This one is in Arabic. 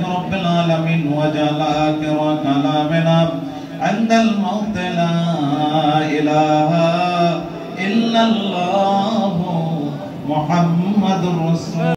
رب العالمين وجعل آخر كلامنا عند الموت لا إله إلا الله محمد رسول